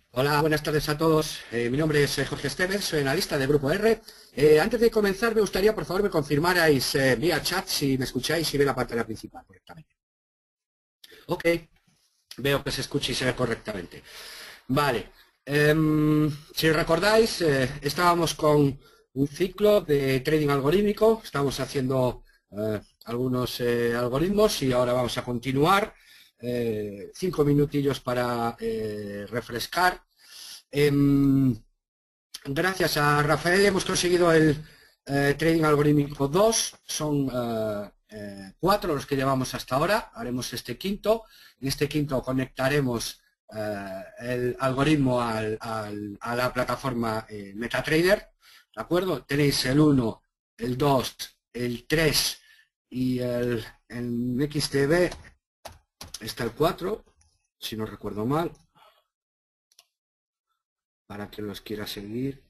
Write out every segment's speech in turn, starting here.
Hola, buenas tardes a todos. Mi nombre es Jorge Esteves, soy analista de Grupo R. Antes de comenzar, me gustaría, por favor, me confirmarais vía chat si me escucháis y ve la pantalla principal correctamente. Ok, veo que se escucha y se ve correctamente. Vale, si recordáis, estábamos con un ciclo de trading algorítmico, estamos haciendo algunos algoritmos y ahora vamos a continuar. 5 minutillos para refrescar. Gracias a Rafael hemos conseguido el Trading Algorítmico 2, son 4 los que llevamos hasta ahora, haremos este quinto. En este quinto conectaremos el algoritmo a la plataforma MetaTrader, ¿de acuerdo? Tenéis el 1, el 2, el 3 y en XTB está el 4, si no recuerdo mal. Para que los quiera seguir,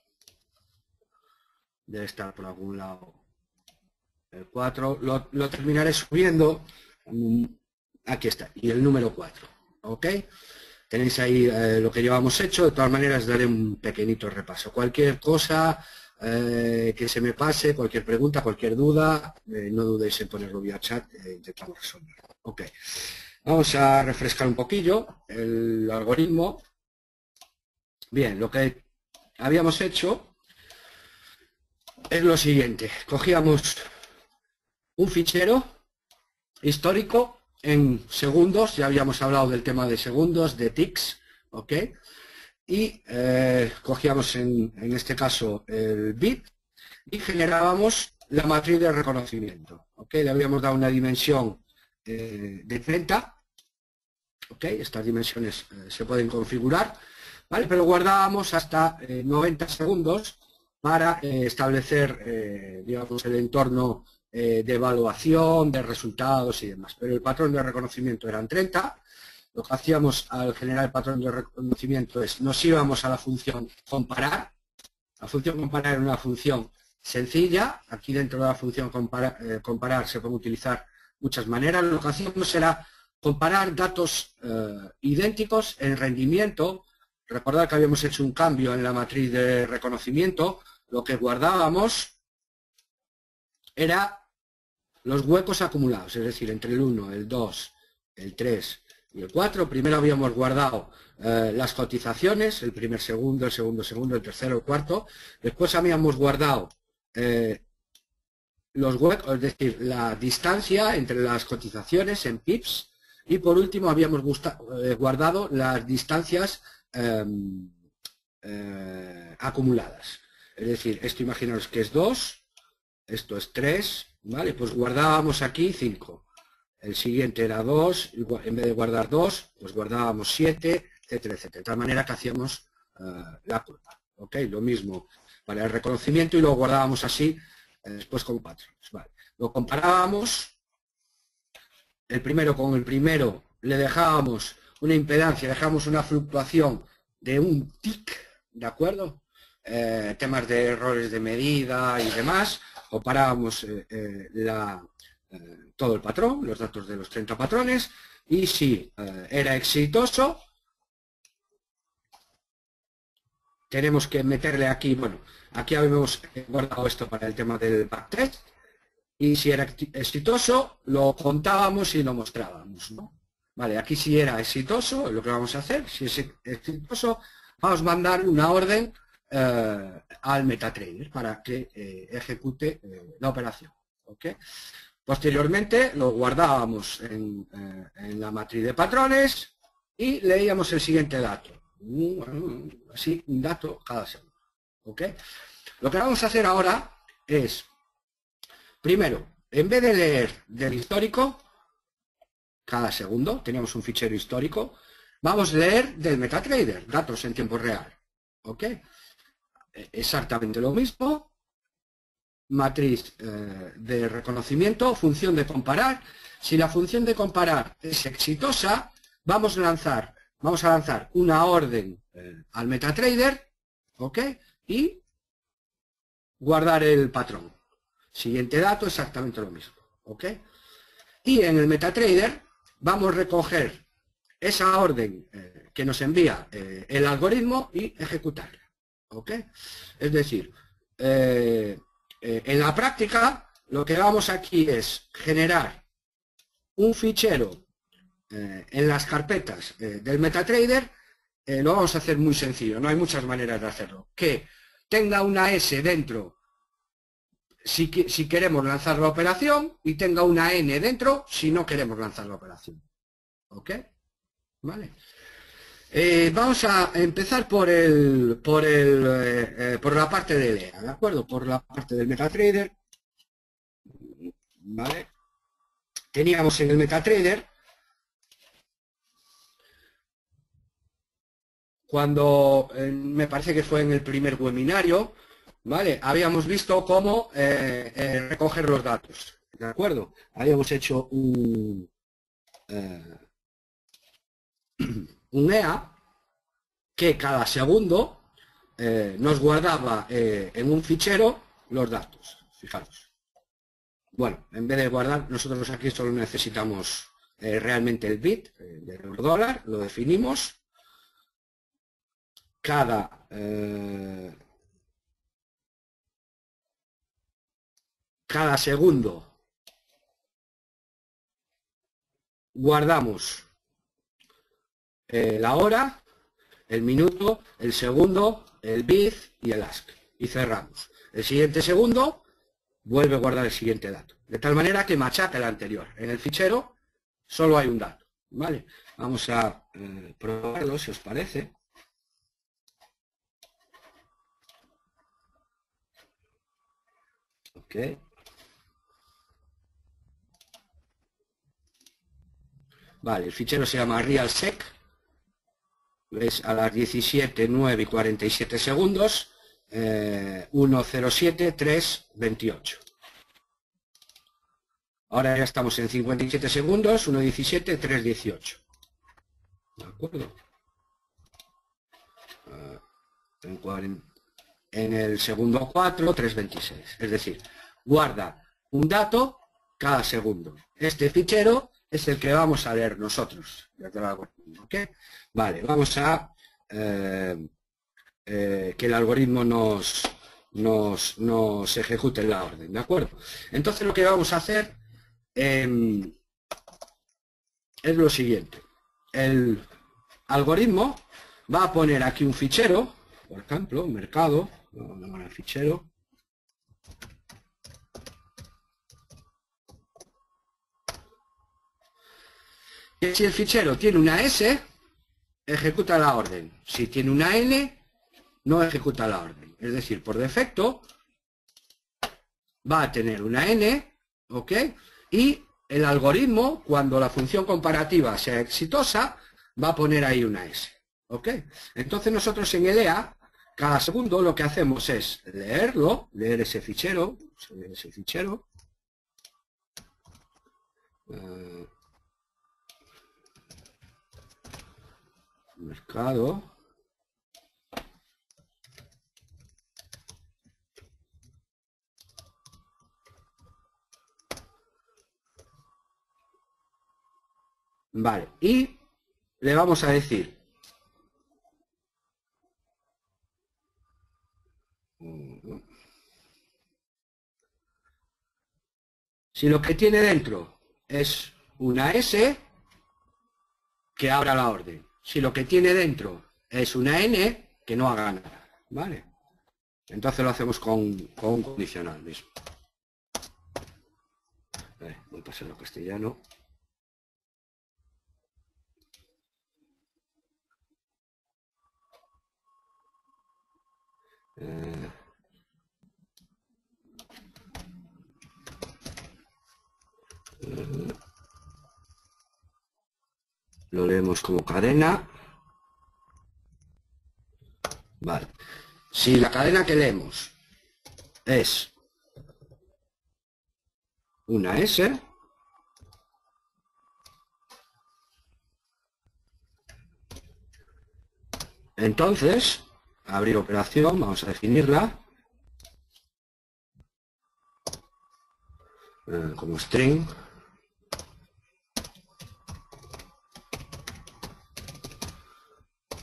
debe estar por algún lado el 4, lo terminaré subiendo. Aquí está, y el número 4, ok. Tenéis ahí lo que llevamos hecho. De todas maneras daré un pequeñito repaso. Cualquier cosa que se me pase, cualquier pregunta, cualquier duda, no dudéis en ponerlo vía chat, intentamos resolver. Ok, vamos a refrescar un poquillo el algoritmo. Bien, lo que habíamos hecho es lo siguiente: cogíamos un fichero histórico en segundos, ya habíamos hablado del tema de segundos, de ticks, ¿ok? Y cogíamos en este caso el bit y generábamos la matriz de reconocimiento, ¿ok? Le habíamos dado una dimensión de 30, ¿ok? Estas dimensiones se pueden configurar, ¿vale? Pero guardábamos hasta 90 segundos para establecer, digamos, el entorno de evaluación, de resultados y demás. Pero el patrón de reconocimiento eran 30. Lo que hacíamos al generar el patrón de reconocimiento es, nos íbamos a la función comparar. La función comparar era una función sencilla. Aquí dentro de la función comparar se pueden utilizar muchas maneras. Lo que hacíamos era comparar datos idénticos en rendimiento. Recordad que habíamos hecho un cambio en la matriz de reconocimiento. Lo que guardábamos era los huecos acumulados, es decir, entre el 1, el 2, el 3 y el 4. Primero habíamos guardado las cotizaciones, el primer segundo, el segundo segundo, el tercero, el cuarto. Después habíamos guardado los huecos, es decir, la distancia entre las cotizaciones en pips. Y por último habíamos guardado las distancias acumuladas. Es decir, esto imaginaros que es 2, esto es 3, ¿vale? Pues guardábamos aquí 5. El siguiente era 2, en vez de guardar 2, pues guardábamos 7, etcétera, etcétera. De tal manera que hacíamos la curva, ¿ok? Lo mismo para el reconocimiento y lo guardábamos así después con patrones, ¿vale? Lo comparábamos, el primero con el primero, le dejábamos una impedancia, dejábamos una fluctuación de un tic, ¿de acuerdo? Temas de errores de medida y demás. Comparábamos todo el patrón, los datos de los 30 patrones, y si era exitoso, tenemos que meterle aquí, bueno, aquí habíamos guardado esto para el tema del backtest, y si era exitoso, lo contábamos y lo mostrábamos, ¿no? Vale, aquí si era exitoso, lo que vamos a hacer, si es exitoso, vamos a mandar una orden al MetaTrader para que ejecute la operación, ¿ok? Posteriormente lo guardábamos en la matriz de patrones y leíamos el siguiente dato, así un dato cada segundo, ¿ok? Lo que vamos a hacer ahora es, primero, en vez de leer del histórico cada segundo, teníamos un fichero histórico, vamos a leer del MetaTrader, datos en tiempo real, ¿ok? Exactamente lo mismo, matriz de reconocimiento, función de comparar. Si la función de comparar es exitosa, vamos a lanzar una orden al MetaTrader, ¿ok? Y guardar el patrón. Siguiente dato, exactamente lo mismo, ¿ok? Y en el MetaTrader vamos a recoger esa orden que nos envía el algoritmo y ejecutarla. ¿Ok? Es decir, en la práctica lo que vamos aquí es generar un fichero en las carpetas del MetaTrader. Lo vamos a hacer muy sencillo, no hay muchas maneras de hacerlo. Que tenga una S dentro si queremos lanzar la operación y tenga una N dentro si no queremos lanzar la operación. ¿Ok? ¿Vale? Vamos a empezar por la parte de LEA, ¿de acuerdo? Por la parte del MetaTrader. ¿Vale? Teníamos en el MetaTrader, cuando me parece que fue en el primer webinario, ¿vale? Habíamos visto cómo recoger los datos, ¿de acuerdo? Habíamos hecho un EA que cada segundo nos guardaba en un fichero los datos, fijaros. Bueno, en vez de guardar, nosotros aquí solo necesitamos realmente el bit del eurodólar, lo definimos. Cada segundo guardamos la hora, el minuto, el segundo, el bit y el ask. Y cerramos. El siguiente segundo vuelve a guardar el siguiente dato. De tal manera que machaca el anterior. En el fichero solo hay un dato. ¿Vale? Vamos a probarlo, si os parece. Ok. Vale, el fichero se llama realsec. Es a las 17, 9 y 47 segundos. 107, 3, 28. Ahora ya estamos en 57 segundos, 1.17, 3.18. ¿De acuerdo? En el segundo 4, 3.26. Es decir, guarda un dato cada segundo. Este fichero es el que vamos a leer nosotros. ¿Ok? Vale, vamos a que el algoritmo nos ejecute la orden. ¿De acuerdo? Entonces lo que vamos a hacer es lo siguiente. El algoritmo va a poner aquí un fichero, por ejemplo, mercado, vamos a llamar el fichero. Y si el fichero tiene una S, ejecuta la orden. Si tiene una N, no ejecuta la orden. Es decir, por defecto va a tener una N, ¿ok? Y el algoritmo, cuando la función comparativa sea exitosa, va a poner ahí una S, ¿ok? Entonces nosotros en el EA, cada segundo lo que hacemos es leer ese fichero, mercado, vale, y le vamos a decir si lo que tiene dentro es una S, que abra la orden. Si lo que tiene dentro es una N, que no haga nada, ¿vale? Entonces lo hacemos con un condicional mismo. Voy a pasarlo a castellano. Lo leemos como cadena. Vale. Si la cadena que leemos es una S, entonces, abrir operación, vamos a definirla como string.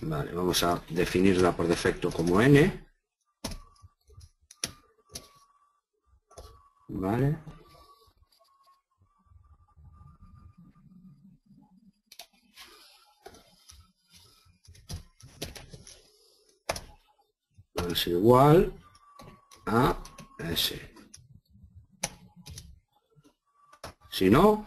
Vale, vamos a definirla por defecto como n. Vale. Es igual a S. Si no,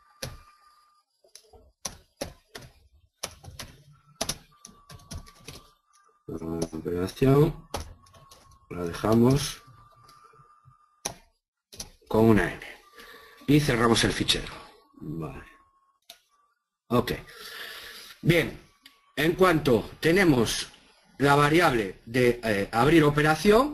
la operación la dejamos con una n y cerramos el fichero. Vale. Ok. Bien, en cuanto tenemos la variable de abrir operación,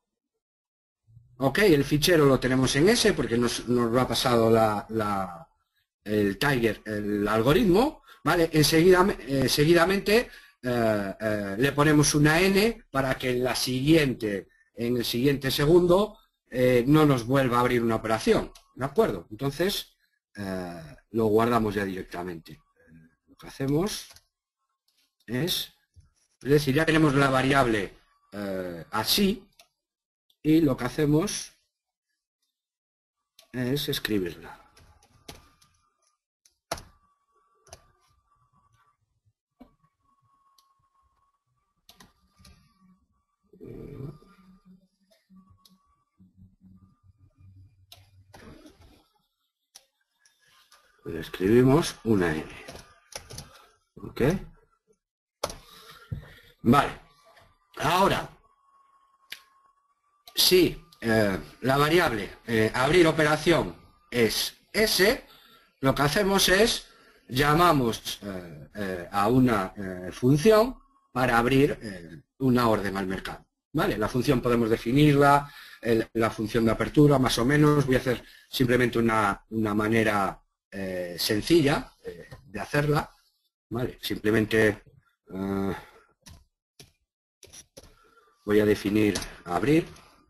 ok, el fichero lo tenemos en S porque nos lo ha pasado el Tiger, el algoritmo, ¿vale? Seguidamente le ponemos una n para que en el siguiente segundo no nos vuelva a abrir una operación, ¿de acuerdo? Entonces lo guardamos ya directamente. Lo que hacemos es decir, ya tenemos la variable así, y lo que hacemos es escribirla. Le escribimos una n. ¿Ok? Vale. Ahora, si la variable abrir operación es S, lo que hacemos es llamamos a una función para abrir una orden al mercado. ¿Vale? La función podemos definirla, la función de apertura más o menos. Voy a hacer simplemente una manera sencilla de hacerla. ¿Vale? Simplemente voy a definir abrir.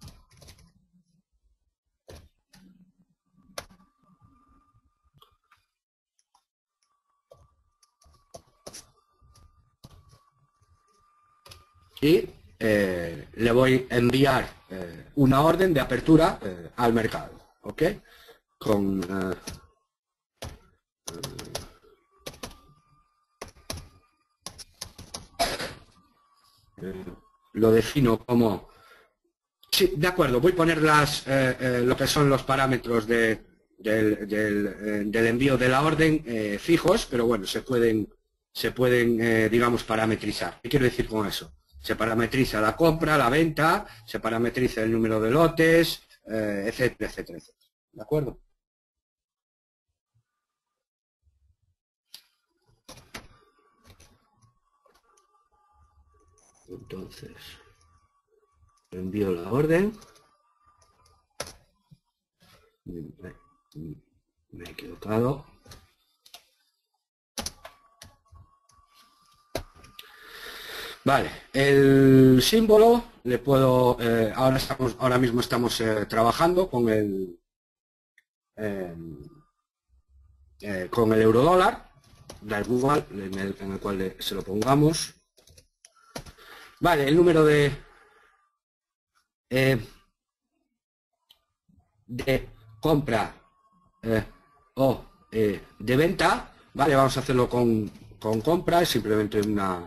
Y le voy a enviar una orden de apertura al mercado, ¿ok? Lo defino como... Sí, de acuerdo, voy a poner lo que son los parámetros del envío de la orden fijos, pero bueno, se pueden digamos, parametrizar. ¿Qué quiero decir con eso? Se parametriza la compra, la venta, se parametriza el número de lotes, etcétera, etcétera, etcétera. ¿De acuerdo? Entonces, envío la orden. Me he equivocado. Vale, el símbolo le puedo, ahora mismo estamos trabajando con el eurodólar, da igual en el cual se lo pongamos. Vale, el número de compra o de venta, vale, vamos a hacerlo con compra, es simplemente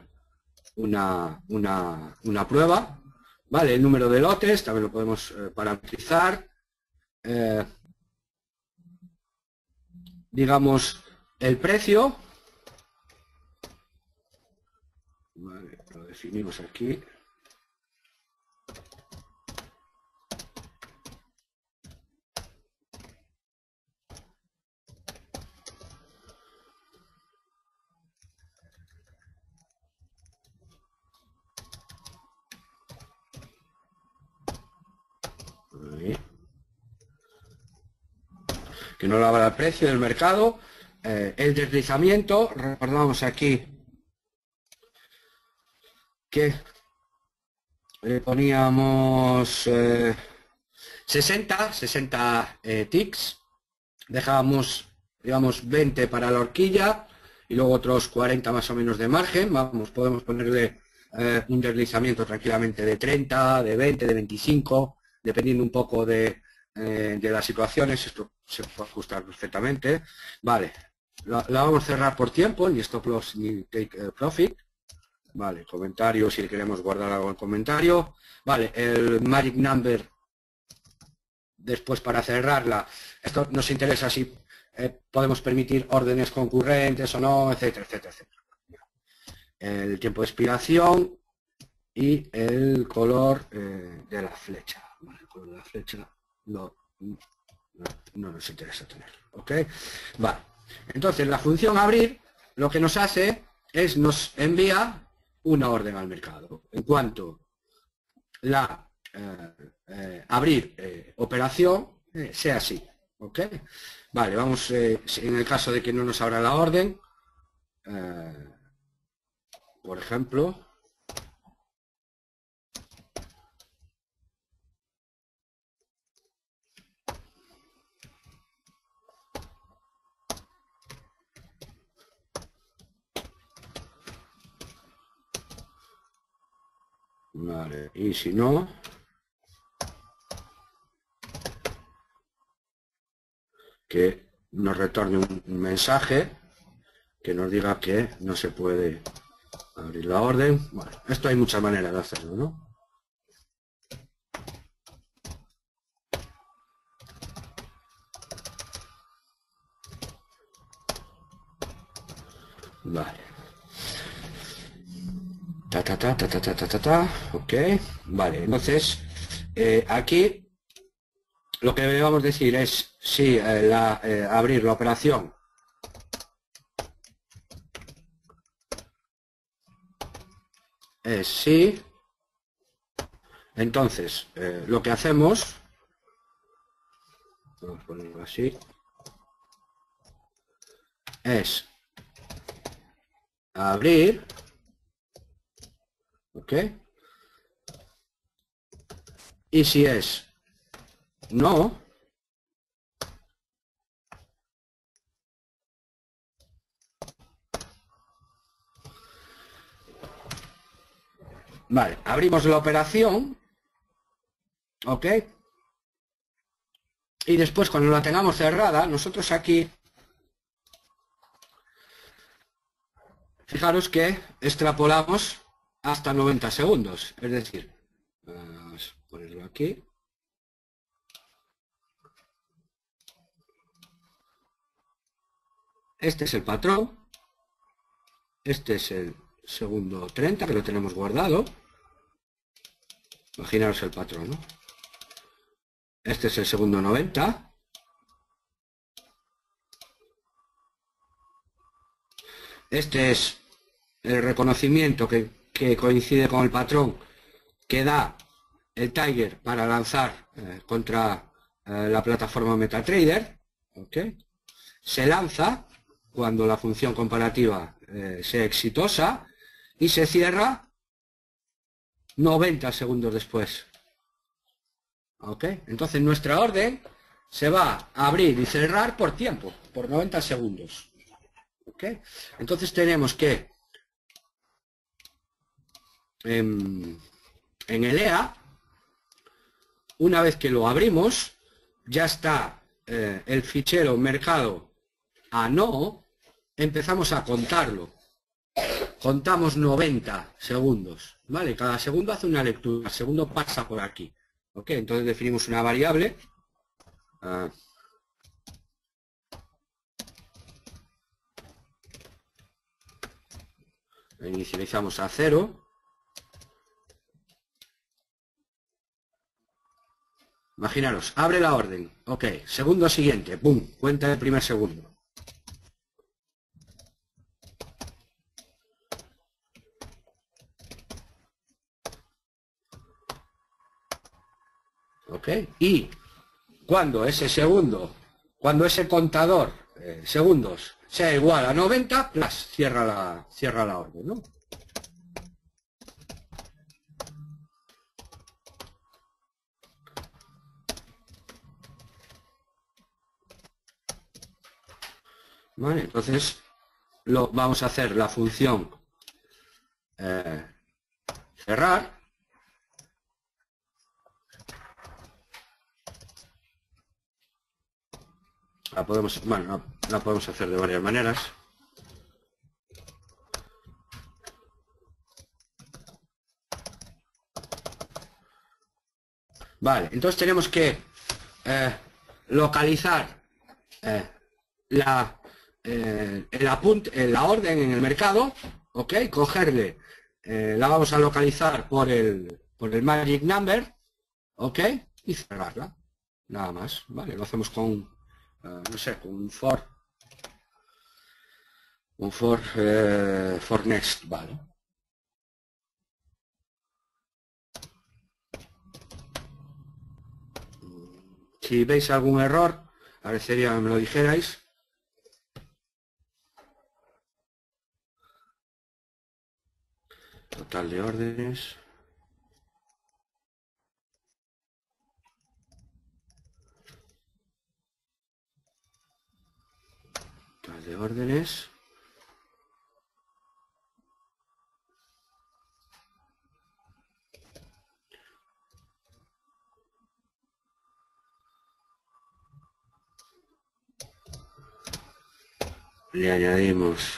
una prueba. Vale, el número de lotes también lo podemos parametrizar. Digamos, el precio. Vale, lo definimos aquí. Que no lo haga el precio del mercado. El deslizamiento, recordamos aquí que le poníamos 60 ticks, dejábamos, digamos, 20 para la horquilla y luego otros 40 más o menos de margen. Vamos, podemos ponerle un deslizamiento tranquilamente de 30, de 20, de 25, dependiendo un poco de las situaciones. Esto se puede ajustar perfectamente. Vale, la vamos a cerrar por tiempo, ni stop loss ni take profit. Vale, comentario, si queremos guardar algo en comentario. Vale, el magic number después para cerrarla. Esto nos interesa si podemos permitir órdenes concurrentes o no, etcétera, etcétera, etcétera. El tiempo de expiración y el color de la flecha. Vale, el color de la flecha no nos interesa tener. ¿Ok? Vale. Entonces la función abrir lo que nos hace es nos envía una orden al mercado. En cuanto la abrir operación sea así. ¿Ok? Vale, vamos, en el caso de que no nos abra la orden, por ejemplo, vale, y si no, que nos retorne un mensaje que nos diga que no se puede abrir la orden. Bueno, esto hay muchas maneras de hacerlo, ¿no? Vale. Ok. Vale, entonces, aquí lo que debemos decir es si abrir la operación es sí. Entonces, lo que hacemos, vamos a ponerlo así, es abrir, ok, y si es no, vale, abrimos la operación, ok, y después cuando la tengamos cerrada, nosotros aquí, fijaros que extrapolamos hasta 90 segundos, es decir, vamos a ponerlo aquí. Este es el patrón, este es el segundo 30 que lo tenemos guardado. Imaginaros el patrón, ¿no? Este es el segundo 90. Este es el reconocimiento que coincide con el patrón que da el Tiger para lanzar contra la plataforma MetaTrader. ¿Okay? Se lanza cuando la función comparativa sea exitosa y se cierra 90 segundos después. ¿Ok? Entonces nuestra orden se va a abrir y cerrar por tiempo, por 90 segundos. ¿Ok? Entonces tenemos que en el EA, una vez que lo abrimos, ya está el fichero mercado a no, empezamos a contarlo. Contamos 90 segundos, ¿vale? Cada segundo hace una lectura, el segundo pasa por aquí. ¿Ok? Entonces definimos una variable. Inicializamos a 0. Imaginaros, abre la orden. Ok, segundo siguiente, ¡pum! Cuenta el primer segundo. Ok, y cuando ese segundo, cuando ese contador segundos sea igual a 90, plus, cierra la orden, ¿no? Vale, entonces vamos a hacer la función cerrar. La podemos, bueno, la podemos hacer de varias maneras. Vale, entonces tenemos que localizar la orden en el mercado, ¿ok? Cogerle, la vamos a localizar por el magic number, ¿ok? Y cerrarla, nada más, ¿vale? Lo hacemos con, no sé, con un for next, ¿vale? Si veis algún error, agradecería que me lo dijerais. Total de órdenes. Total de órdenes. Le añadimos.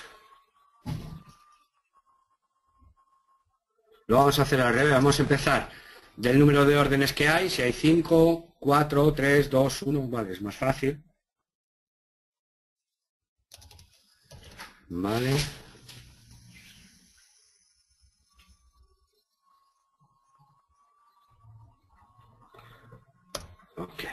Lo vamos a hacer al revés. Vamos a empezar del número de órdenes que hay. Si hay 5, 4, 3, 2, 1, vale, es más fácil. Vale. Ok.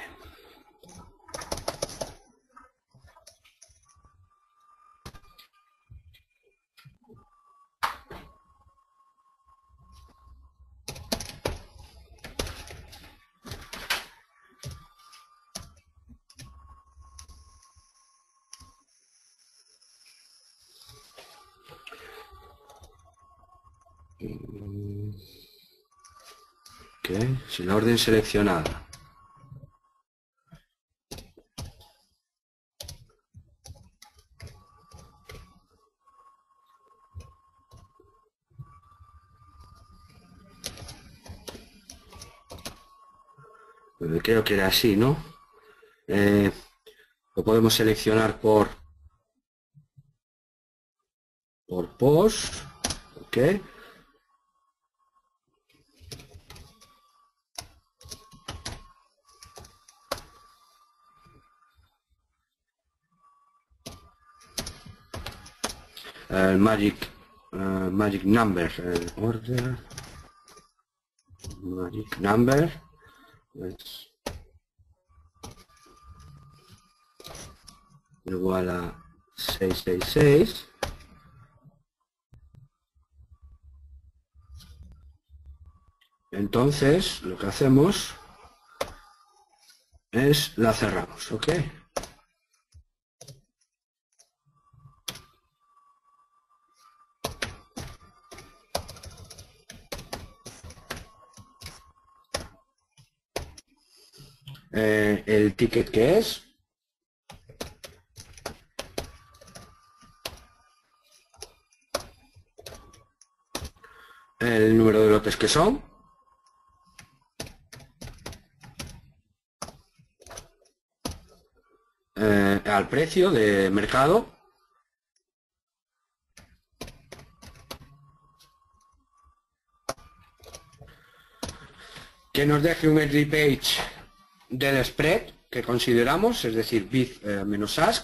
Ok, sin la orden seleccionada. Creo que era así, ¿no? Lo podemos seleccionar por post, ok. Magic number, order, magic number, es igual a 666. Entonces lo que hacemos es la cerramos, ok. El ticket que es el número de lotes que son, al precio de mercado, que nos deje un entry page del spread que consideramos, es decir, bid menos ask.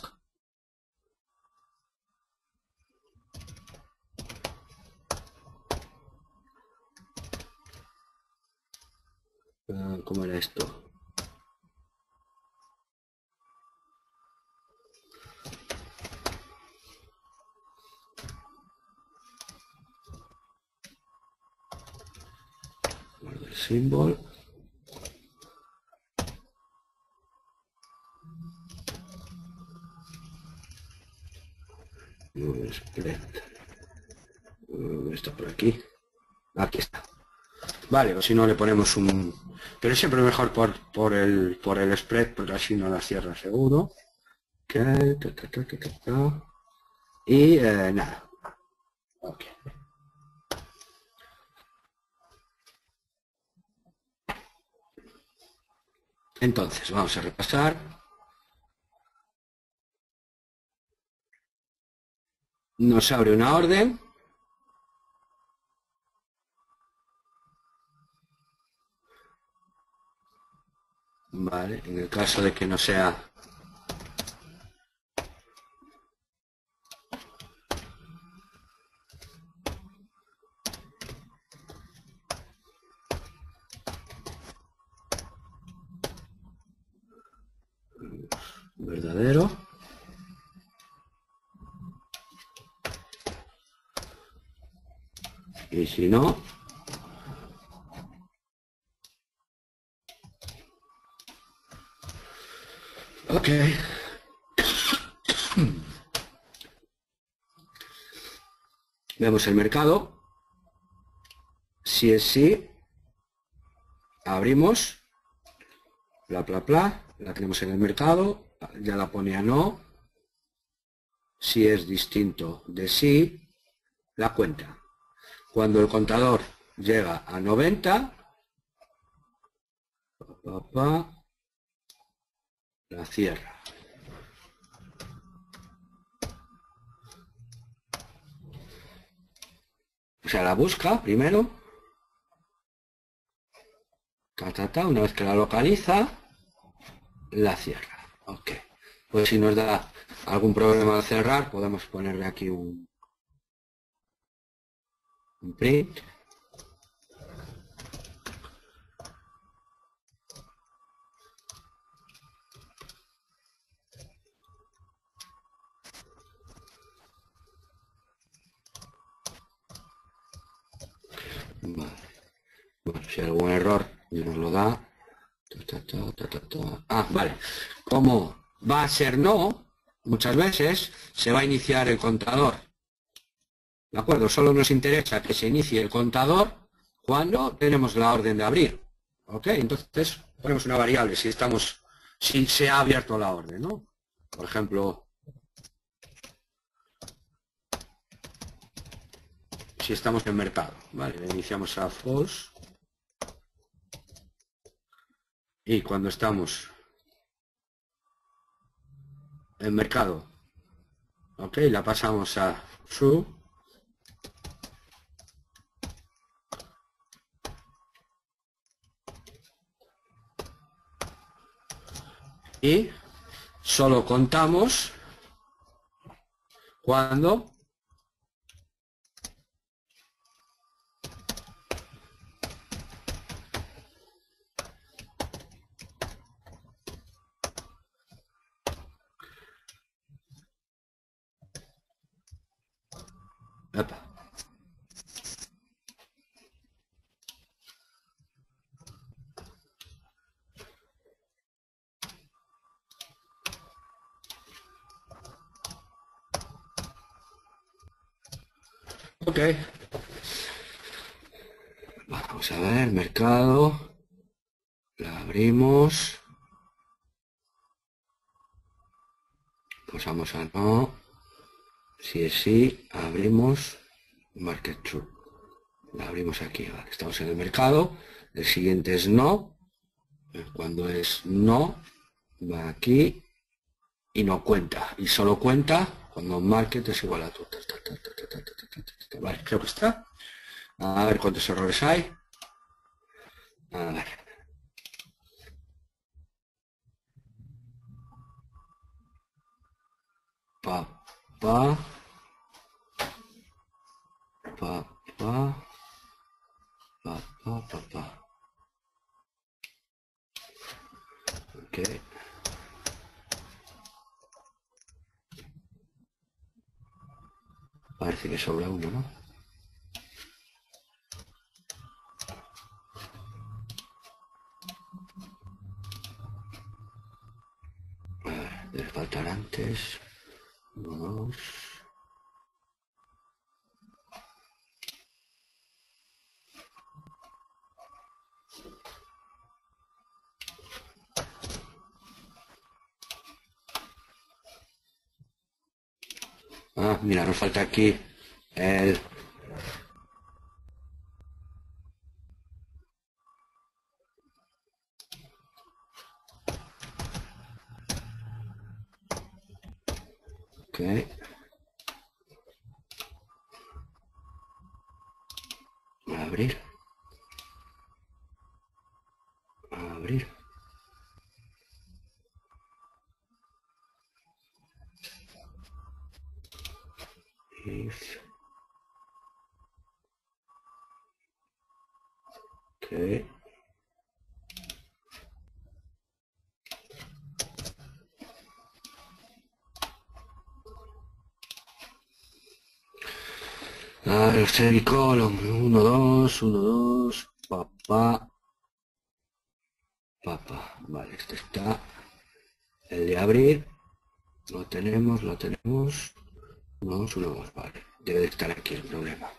¿Cómo era esto? El símbolo. Spread. Está por aquí. Aquí está. Vale, o si no le ponemos un... Pero es siempre mejor por el spread, porque así no la cierra seguro. Okay. y nada. Okay. Entonces, vamos a repasar. Nos abre una orden. Vale, en el caso de que no sea verdadero. Y si no, ok. Vemos el mercado. Si es sí, abrimos. La tenemos en el mercado. Ya la pone a no. Si es distinto de sí, la cuenta. Cuando el contador llega a 90, la cierra. O sea, la busca primero. Una vez que la localiza, la cierra. Ok. Pues si nos da algún problema al cerrar, podemos ponerle aquí un print. Vale. Bueno, si hay algún error nos lo da. Ah, vale. Como va a ser no, muchas veces se va a iniciar el contador. ¿De acuerdo? Solo nos interesa que se inicie el contador cuando tenemos la orden de abrir. ¿Ok? Entonces ponemos una variable si se ha abierto la orden, ¿no? Por ejemplo, si estamos en mercado, ¿vale? Le iniciamos a false. Y cuando estamos en mercado, ok, la pasamos a true. Y solo contamos cuando epa. Ok, vamos a ver, mercado, la abrimos, pulsamos a no, si es sí, abrimos market true, la abrimos aquí, vale, estamos en el mercado, el siguiente es no, cuando es no, va aquí y no cuenta, y solo cuenta cuando market es igual a true. Vale, creo que está. A ver cuántos errores hay. A ver. Pa, pa, pa, pa, pa, pa, pa, pa. Ok. Parece que sobra uno, ¿no? A ver, debe faltar antes. 1, 2. Ah, mira, nos falta aquí el... Ok. Abrir. Abrir. If. Ok. A ver, semicolon. 1, 2, 1, 2. Papá. Papá. Vale, este está. El de abrir. Lo tenemos, lo tenemos. 1, 2, 1, 2. Vale. Debe de estar aquí el problema.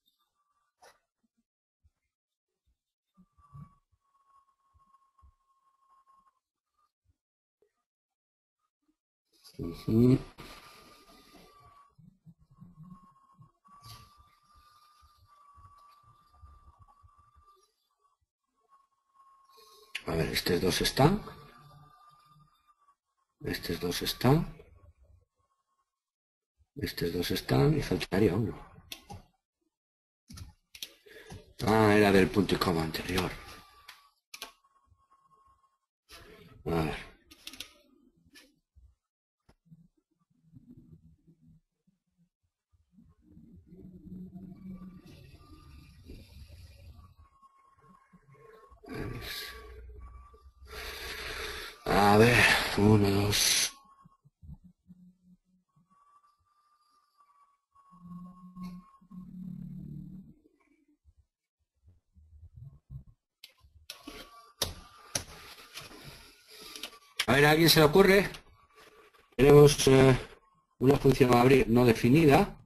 A ver, estos dos están. Estos dos están. Estos dos están y faltaría uno. Ah, era del punto y coma anterior. A ver. A ver, 1, 2. A ver, ¿a alguien se le ocurre? Tenemos una función abrir no definida.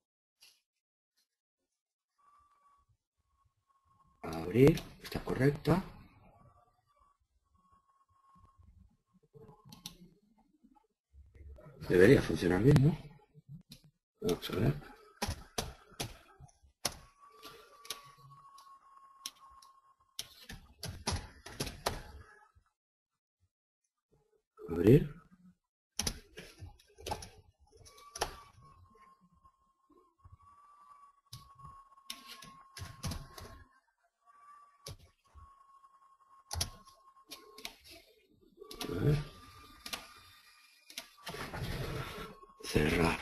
Abrir, está correcta. Debería funcionar bien, ¿no? Vamos a ver. Abrir. A ver. Cerrar.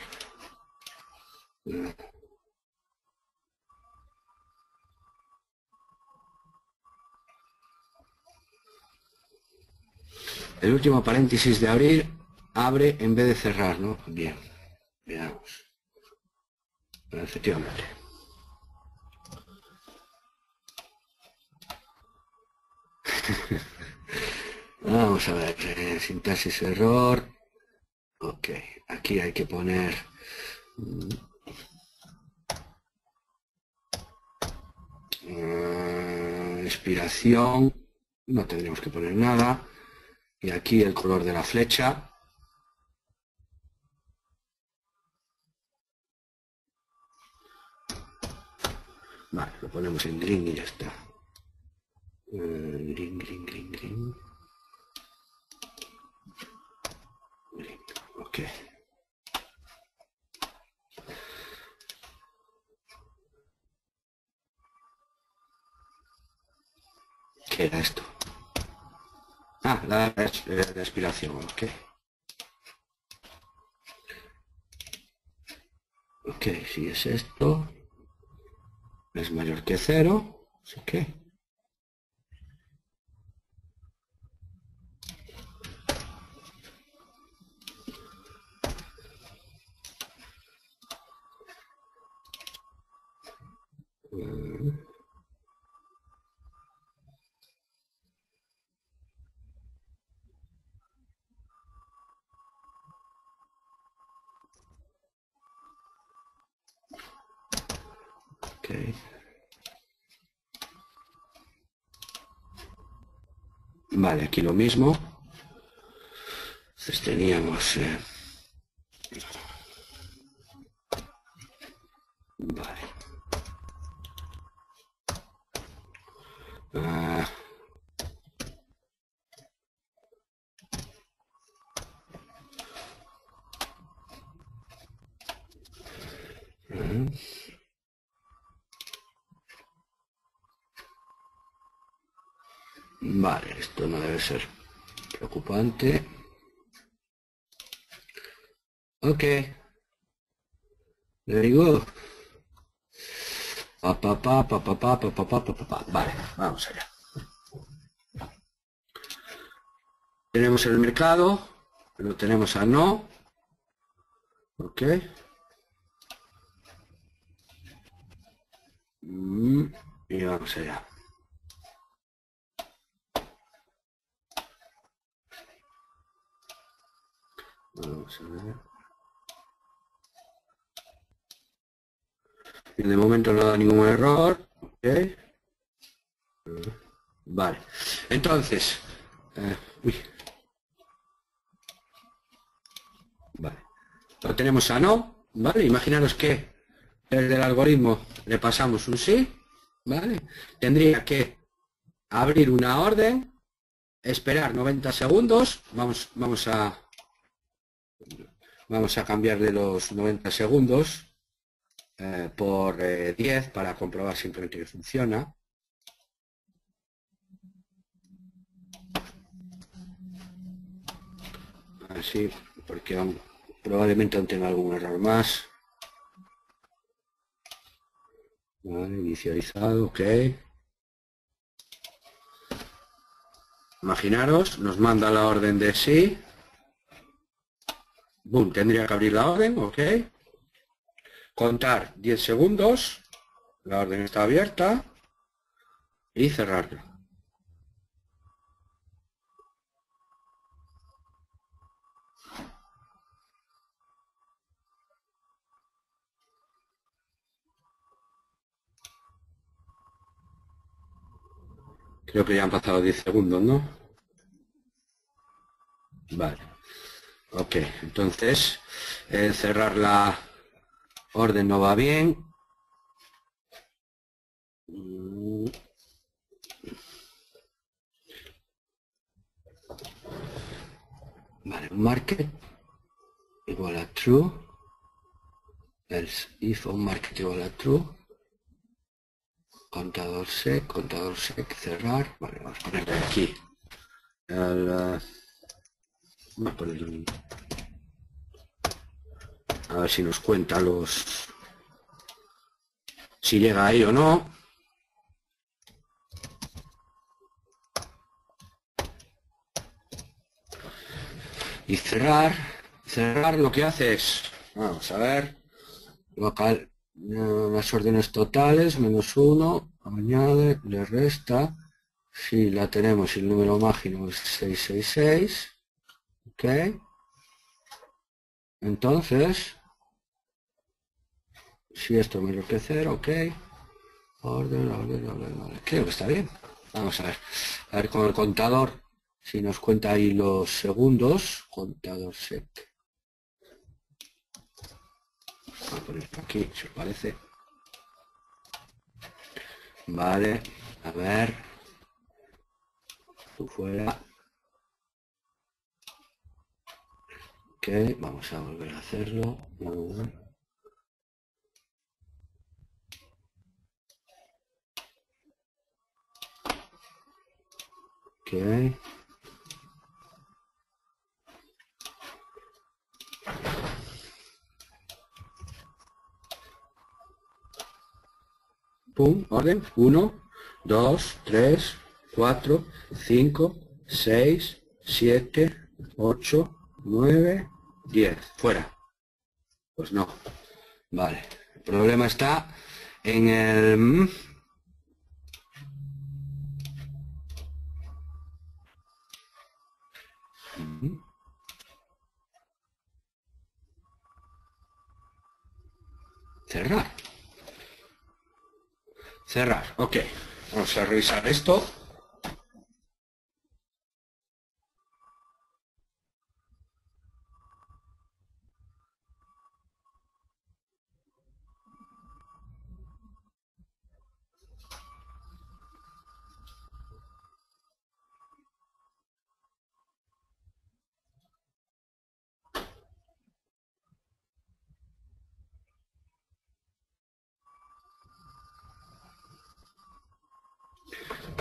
El último paréntesis de abrir abre en vez de cerrar, ¿no? Bien. Veamos. Efectivamente. Vamos a ver, sintaxis error. Ok, aquí hay que poner expiración, no tendríamos que poner nada. Y aquí el color de la flecha. Vale, lo ponemos en green y ya está. Green, green, green, green. Green, ok. ¿Qué era esto? Ah, la expiración, ok. Ok, si es esto, es mayor que 0, así que... ok. Vale, aquí lo mismo. Entonces teníamos... Ah, vale, esto no debe ser preocupante. Ok. Very good. Pa, pa, pa, pa, pa, pa, pa, pa, pa, pa, pa. Vale, vamos allá. Tenemos el mercado, lo tenemos a no. Ok. Y vamos allá. Vamos a ver. Y de momento no da ningún error. Ok. Vale. Entonces. Uy. Vale. Lo tenemos a no. Vale. Imaginaros que desde el algoritmo le pasamos un sí. Vale. Tendría que abrir una orden. Esperar 90 segundos. Vamos a cambiarle los 90 segundos por 10 para comprobar simplemente que funciona. Así, porque probablemente aún tenga algún error más. Vale, inicializado, ok. Imaginaros, nos manda la orden de sí. Boom, tendría que abrir la orden, ok. Contar 10 segundos. La orden está abierta. Y cerrarla. Creo que ya han pasado 10 segundos, ¿no? Vale. Ok, entonces cerrar la orden no va bien. Vale, market igual a true. Else if on market igual a true. Contador sec, cerrar. Vale, vamos a ponerle aquí. Vamos a ponerle a ver si nos cuenta si llega ahí o no. Y cerrar lo que hace es, vamos a ver, local, las órdenes totales, -1, añade, le resta, si la tenemos y el número máximo es 666, ok, entonces, si esto me que 0, ok, orden, creo que está bien. Vamos a ver con el contador, si nos cuenta ahí los segundos, contador sec. Voy a poner aquí, si os parece. Vale, a ver. Tú fuera. Ok, vamos a volver a hacerlo. Ok. Pum, orden. 1, 2, 3, 4, 5, 6, 7, 8, 9, 10. Fuera. Pues no. Vale. El problema está en el... cerrar. Cerrar. Ok. Vamos a revisar esto.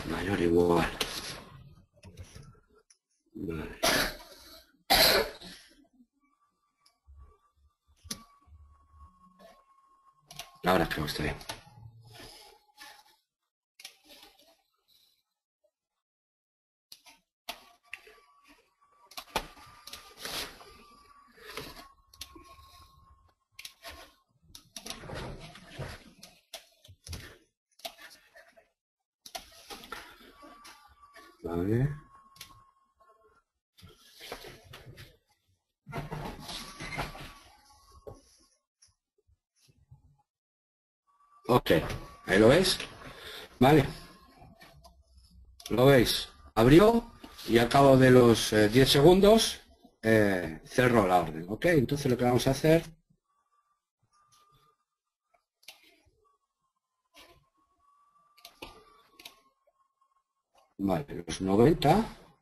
mayor o igual. Vale. Ahora creo que está bien. Vale. Ok, ahí lo veis. Vale. Lo veis. Abrió y al cabo de los 10 segundos cerró la orden. Ok, entonces lo que vamos a hacer... Vale, los 90.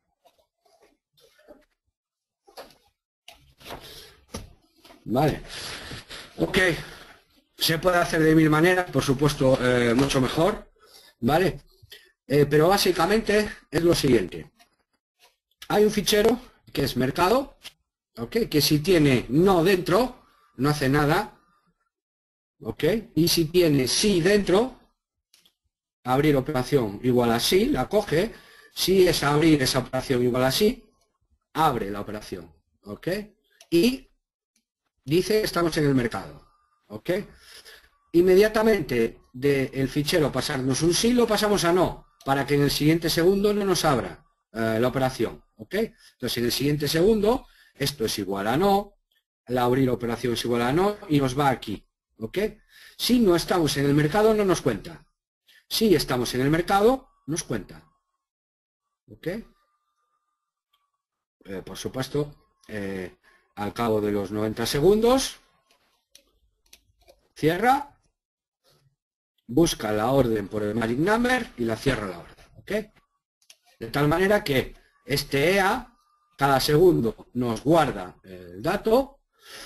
Vale. Ok. Se puede hacer de 1000 maneras, por supuesto, mucho mejor. Vale. Pero básicamente es lo siguiente. Hay un fichero que es mercado, ¿ok? Que si tiene no dentro, no hace nada, ¿ok? Y si tiene sí dentro, abrir operación igual a sí, la coge. Si es abrir esa operación igual a sí, abre la operación, ¿ok? Y dice estamos en el mercado, ¿ok? Inmediatamente del fichero pasarnos un sí, lo pasamos a no, para que en el siguiente segundo no nos abra la operación, ¿ok? Entonces en el siguiente segundo esto es igual a no, la abrir operación es igual a no y nos va aquí, ¿ok? Si no estamos en el mercado no nos cuenta. Si estamos en el mercado nos cuenta, ¿ok? Por supuesto, al cabo de los 90 segundos cierra, busca la orden por el magic number y la cierra la orden, ¿ok? De tal manera que este EA cada segundo nos guarda el dato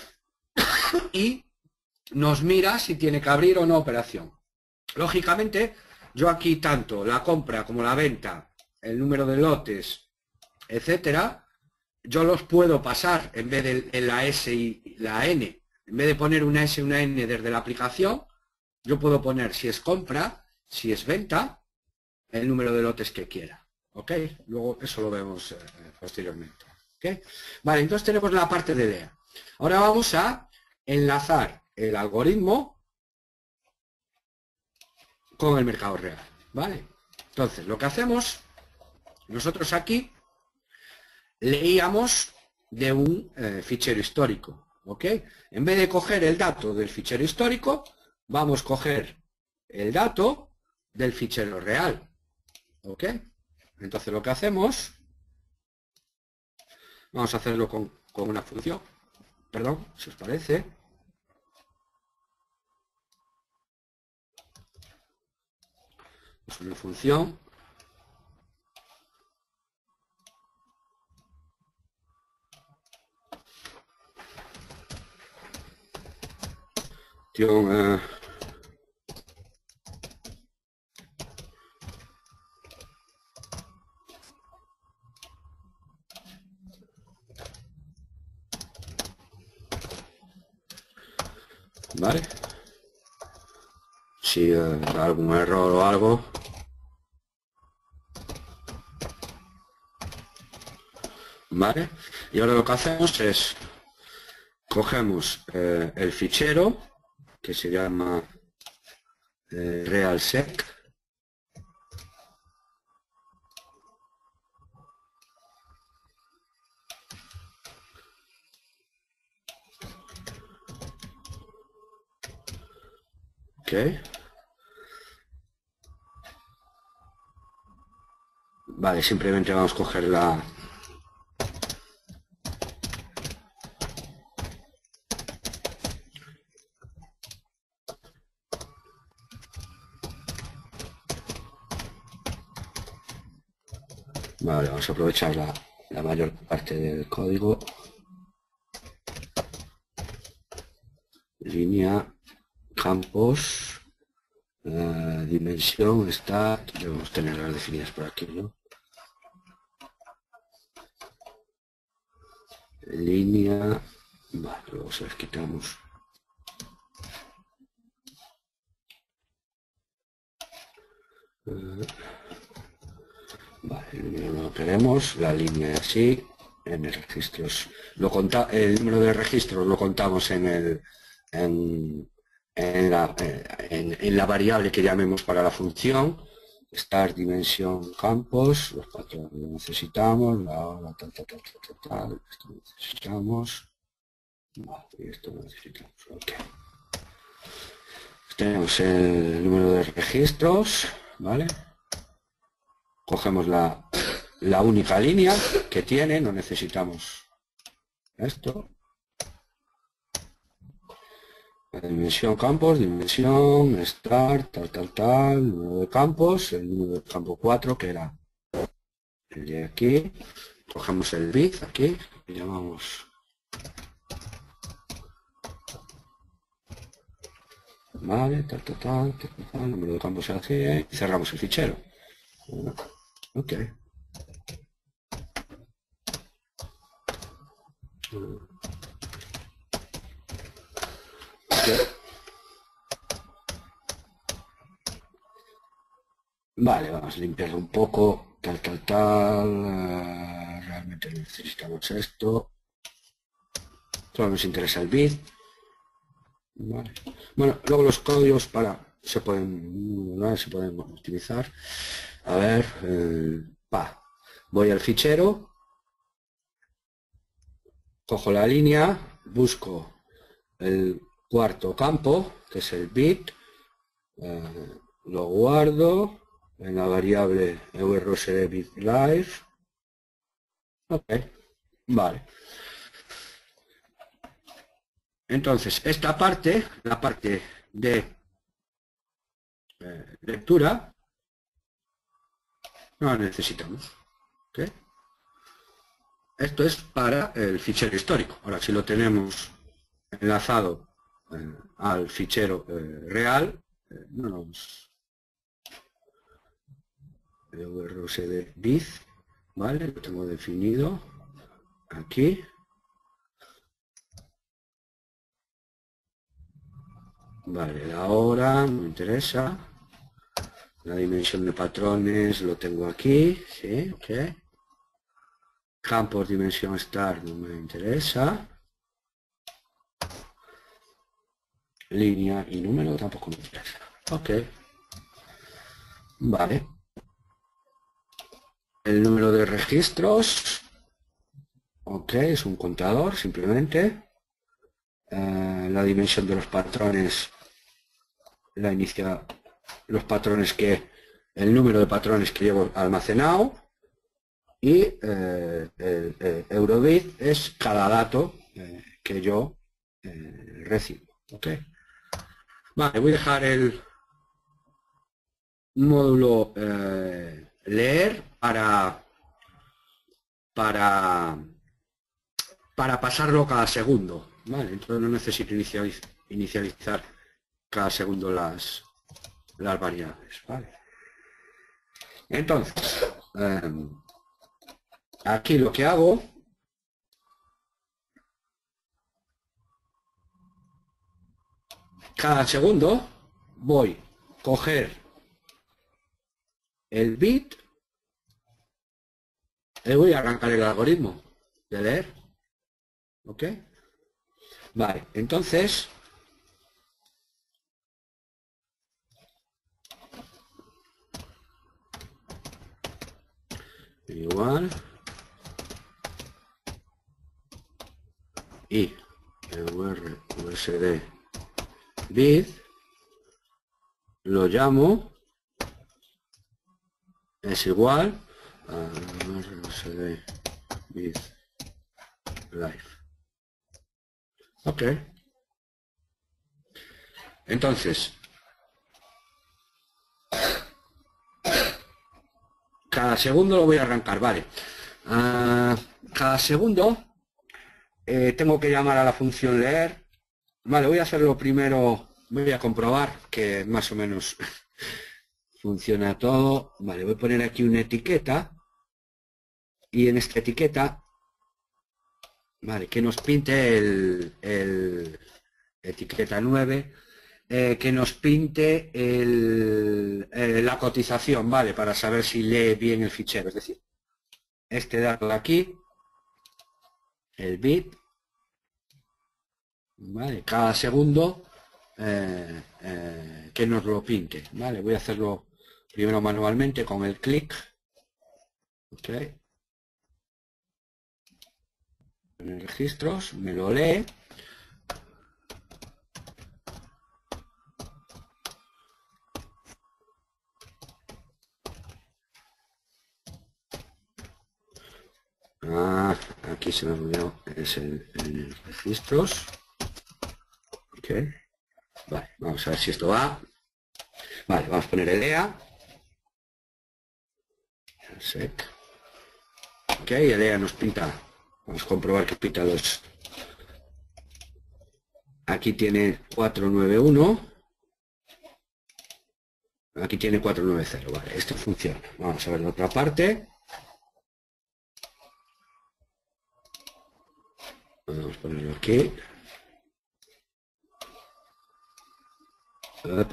y nos mira si tiene que abrir o no operación. Lógicamente, yo aquí tanto la compra como la venta, el número de lotes, etcétera, yo los puedo pasar en vez de la S y la N. En vez de poner una S y una N desde la aplicación, yo puedo poner si es compra, si es venta, el número de lotes que quiera. ¿Ok? Luego eso lo vemos posteriormente. ¿Ok? Vale, entonces tenemos la parte de DEA. Ahora vamos a enlazar el algoritmo con el mercado real. ¿Vale? Entonces, lo que hacemos, nosotros aquí leíamos de un fichero histórico. ¿Ok? En vez de coger el dato del fichero histórico, vamos a coger el dato del fichero real. ¿Ok? Entonces lo que hacemos, vamos a hacerlo con una función, perdón, si os parece. Es una función. ¿Vale? Si da algún error o algo. ¿Vale? Y ahora lo que hacemos es, cogemos el fichero, que se llama realsec. Ok. Vale, simplemente vamos a coger la... Vale, vamos a aprovechar la mayor parte del código. Línea, campos, dimensión está, debemos tenerlas definidas por aquí, ¿no? Línea, vale, luego se las quitamos. Vale, el número no lo queremos, la línea así, en el registros, el número de registros lo contamos en la variable que llamemos para la función, start dimensión campos, los patrones lo necesitamos, la hora, tal, esto lo necesitamos, vale, y esto lo necesitamos, ok. Tenemos el número de registros, ¿vale? Cogemos la única línea que tiene, no necesitamos esto. La dimensión campos, dimensión, start, tal, número de campos, el número de campo 4, que era el de aquí. Cogemos el bit aquí, y llamamos vale, tal, número de campos aquí, y cerramos el fichero. Ok. Vale, vamos a limpiarlo un poco, realmente necesitamos esto. Solo nos interesa el bit. Vale. Bueno, luego los códigos se pueden optimizar. A ver, voy al fichero, cojo la línea, busco el cuarto campo, que es el bit, lo guardo en la variable eurosdBitLife. Ok, vale. Entonces, esta parte, la parte de lectura, no la necesitamos. ¿Okay? Esto es para el fichero histórico. Ahora, si lo tenemos enlazado al fichero real, no nos... eurosdbit, ¿vale? Lo tengo definido aquí. Vale, la hora no me interesa. La dimensión de patrones lo tengo aquí, sí, ok. Campos dimensión start no me interesa. Línea y número tampoco me interesa. Ok. Vale. El número de registros. Ok, es un contador simplemente. La dimensión de los patrones la inicia los patrones el número de patrones que llevo almacenado, y el eurobit es cada dato que yo recibo. Okay. Vale, voy a dejar el módulo leer para pasarlo cada segundo. Vale, entonces no necesito inicializar cada segundo las variables. Vale. Entonces, aquí lo que hago cada segundo voy a coger el bit y voy a arrancar el algoritmo de leer. ¿Ok? Vale, entonces igual y el USD bit lo llamo es igual a USD bit life. Ok. Entonces cada segundo lo voy a arrancar, vale. Cada segundo tengo que llamar a la función leer. Vale, voy a hacerlo primero voy a comprobar que más o menos funciona todo. Vale, voy a poner aquí una etiqueta y en esta etiqueta, vale, que nos pinte el etiqueta 9, que nos pinte la cotización, vale, para saber si lee bien el fichero. Es decir, este dato de aquí, el bit, vale, cada segundo que nos lo pinte, vale. Voy a hacerlo primero manualmente con el clic, ok, en registros, me lo lee. Aquí se me olvidó, es el registros, ok, vale, vamos a ver si esto va. Vale, vamos a poner el EA. Sec. Ok, el EA nos pinta. Vamos a comprobar que pinta los. Aquí tiene 491. Aquí tiene 490. Vale, esto funciona. Vamos a ver la otra parte. Vamos a ponerlo aquí. Opa.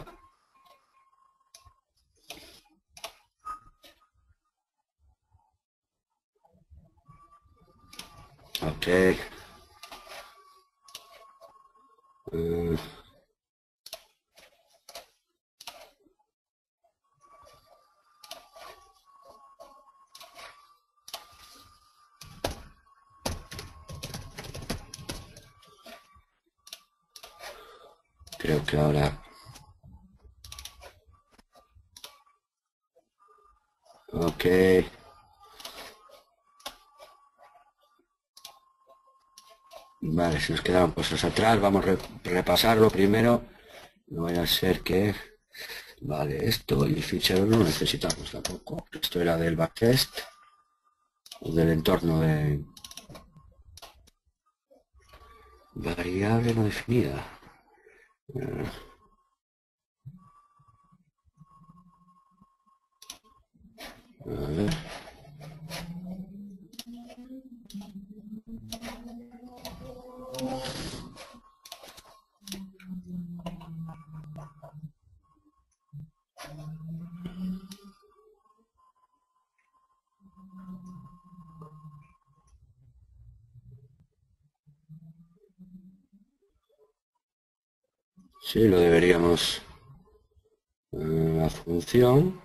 Ok. Creo que ahora. Ok. Vale, si nos quedaron cosas atrás, vamos a repasarlo primero. No vaya a ser que. Vale, esto y el fichero no lo necesitamos tampoco. Esto era del backtest o del entorno de variable no definida. A ver. Sí, lo deberíamos. La función.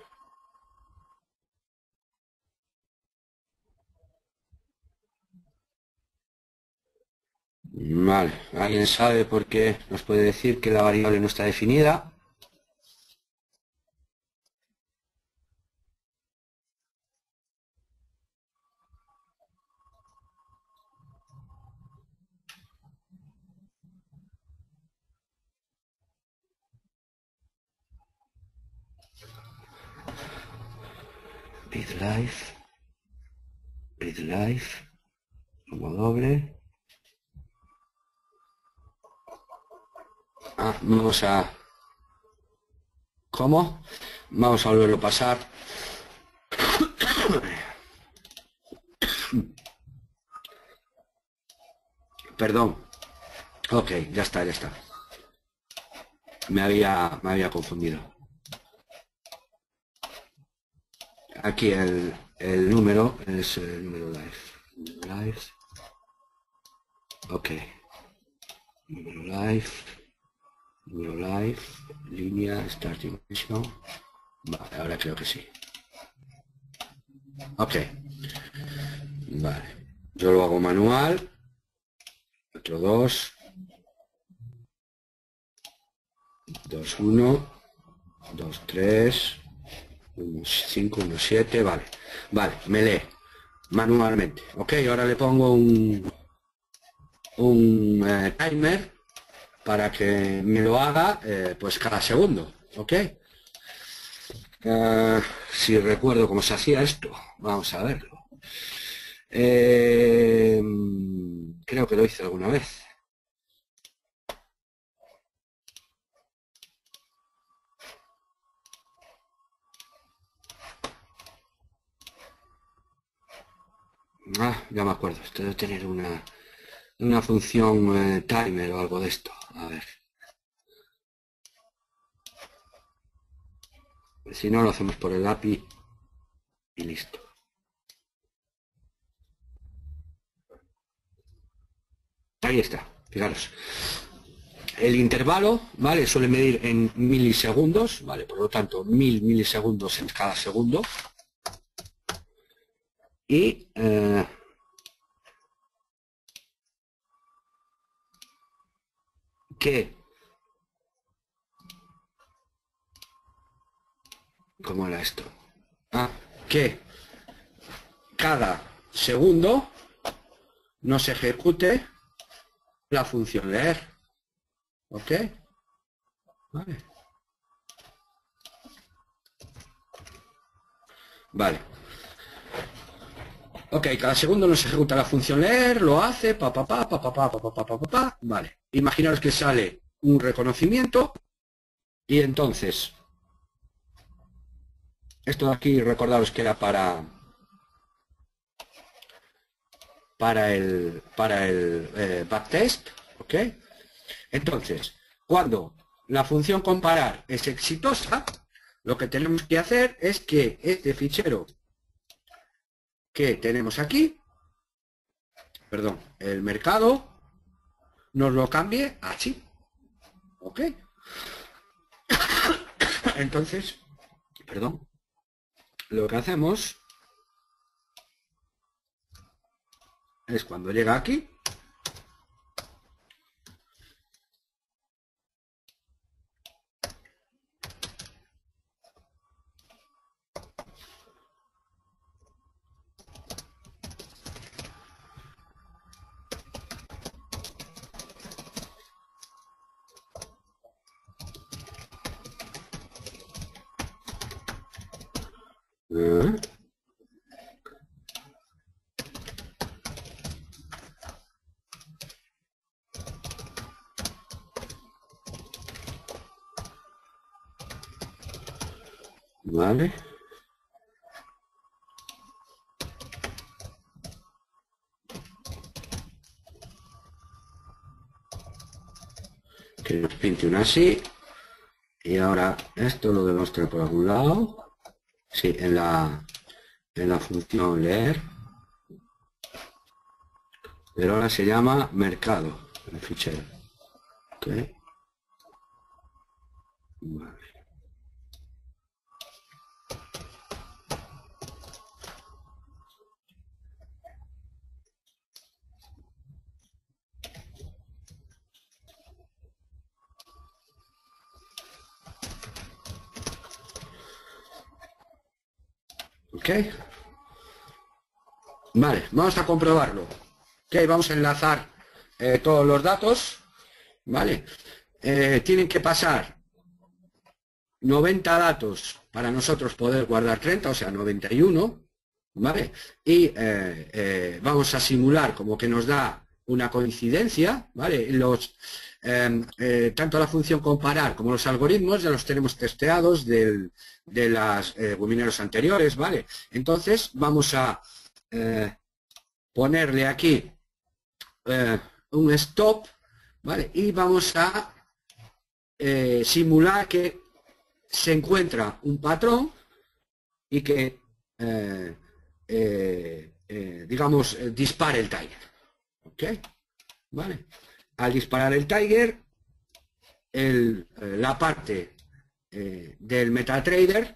Vale, ¿alguien sabe por qué nos puede decir que la variable no está definida? Read life, como doble. Vamos a. ¿Cómo? Vamos a volverlo a pasar. Perdón. Ok, ya está, ya está. Me había confundido. Aquí el número es el número life. Ok. Número life. Línea, starting position. Vale, ahora creo que sí. Ok. Vale. Yo lo hago manual. Otro 2. 2, 1. 2, 3. 1, 5, 1, 7. Vale. Vale, me lee manualmente. Ok, ahora le pongo un timer para que me lo haga pues cada segundo. Ok. Si recuerdo cómo se hacía esto, vamos a verlo. Creo que lo hice alguna vez. Ya me acuerdo, esto debe tener una función timer o algo de esto. A ver. Si no, lo hacemos por el API y listo. Ahí está, fijaros. El intervalo, ¿vale? Suele medir en milisegundos, ¿vale? Por lo tanto, 1000 milisegundos en cada segundo. Y ¿cómo era esto? Que cada segundo nos ejecute la función leer. ¿Ok? Vale. Vale. Ok, cada segundo nos ejecuta la función leer, lo hace, vale. Imaginaos que sale un reconocimiento y entonces, esto de aquí, recordaros que era para el backtest, ¿ok? Entonces, cuando la función comparar es exitosa, lo que tenemos que hacer es que este fichero que tenemos aquí, perdón, el mercado, nos lo cambie así, ¿ok? Entonces, perdón, lo que hacemos es cuando llega aquí, ¿vale? Que nos pinte una así. Y ahora esto lo debemos tener por algún lado. Sí, en la función leer. Pero ahora se llama mercado, el fichero. ¿Ok? Vale. ¿Ok? Vale, vamos a comprobarlo. Ok, vamos a enlazar todos los datos. Vale. Tienen que pasar 90 datos para nosotros poder guardar 30, o sea, 91. ¿Vale? Y vamos a simular como que nos da una coincidencia, ¿vale? Tanto la función comparar como los algoritmos ya los tenemos testeados de las webinarios anteriores, ¿vale? Entonces vamos a ponerle aquí un stop, ¿vale? Y vamos a simular que se encuentra un patrón y que digamos, dispare el tiger. ¿Ok? ¿Vale? Al disparar el tiger, la parte del MetaTrader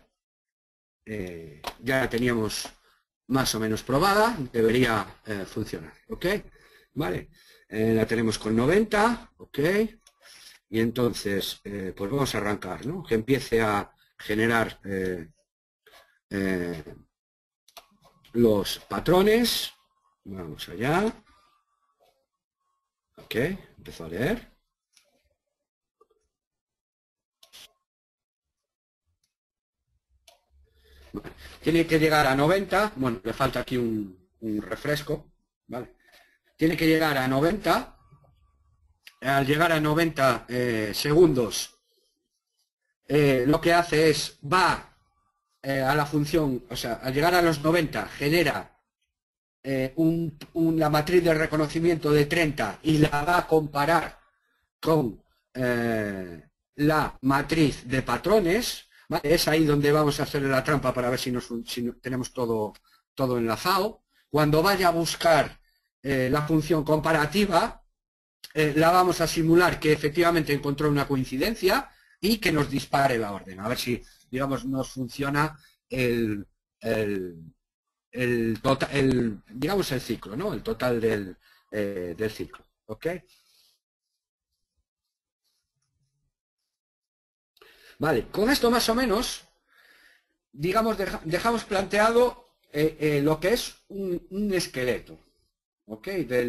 ya la teníamos más o menos probada, debería funcionar. ¿Ok? ¿Vale? La tenemos con 90, ¿ok? Y entonces, pues vamos a arrancar, ¿no? Que empiece a generar los patrones. Vamos allá. Ok, empezó a leer. Vale. Tiene que llegar a 90. Bueno, le falta aquí un refresco. ¿Vale? Tiene que llegar a 90. Al llegar a 90 segundos, lo que hace es, va a la función, o sea, al llegar a los 90 genera la matriz de reconocimiento de 30 y la va a comparar con la matriz de patrones, ¿vale? Es ahí donde vamos a hacerle la trampa para ver si tenemos todo enlazado. Cuando vaya a buscar la función comparativa, la vamos a simular que efectivamente encontró una coincidencia y que nos dispare la orden. A ver si, digamos, nos funciona digamos, el ciclo, ¿no? El total del ciclo. ¿Ok? Vale, con esto más o menos, digamos, dejamos planteado lo que es un esqueleto, ¿ok?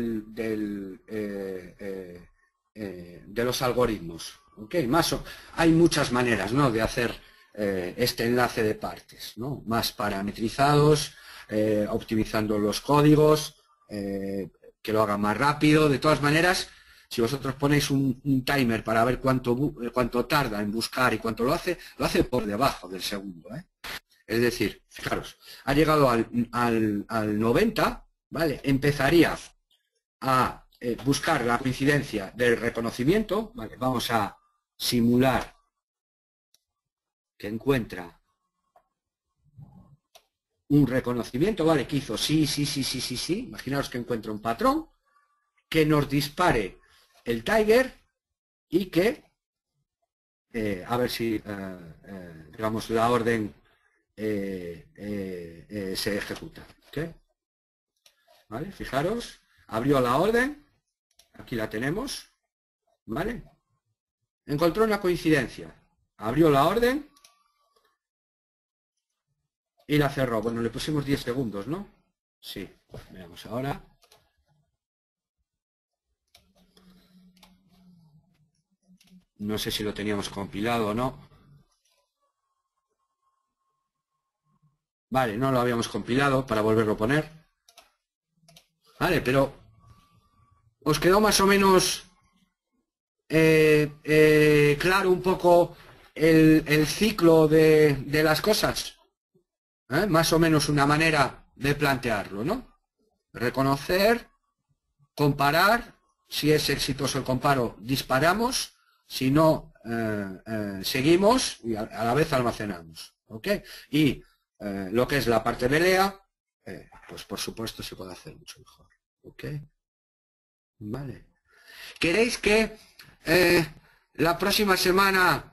De los algoritmos, ¿ok? Hay muchas maneras, ¿no?, de hacer este enlace de partes, ¿no? Más parametrizados, optimizando los códigos, que lo hagan más rápido. De todas maneras, si vosotros ponéis un timer para ver cuánto tarda en buscar y cuánto lo hace por debajo del segundo, ¿eh? Es decir, fijaros, ha llegado al 90, ¿vale? Empezaría a buscar la coincidencia del reconocimiento, ¿vale? Vamos a simular que encuentra un reconocimiento, ¿vale? Que hizo sí. Imaginaos que encuentra un patrón que nos dispare el tiger y que, a ver si, digamos, la orden se ejecuta. ¿Okay? ¿Vale? Fijaros, abrió la orden, aquí la tenemos, ¿vale? Encontró una coincidencia, abrió la orden y la cerró. Bueno, le pusimos 10 segundos, ¿no? Sí, veamos ahora. No sé si lo teníamos compilado o no. Vale, no lo habíamos compilado para volverlo a poner. Vale, pero ¿os quedó más o menos claro un poco el ciclo de las cosas? Más o menos una manera de plantearlo, ¿no? Reconocer, comparar, si es exitoso el comparo, disparamos, si no, seguimos y a la vez almacenamos, ¿ok? Y lo que es la parte de LEA, pues por supuesto se puede hacer mucho mejor, ¿ok? Vale. ¿Queréis que la próxima semana,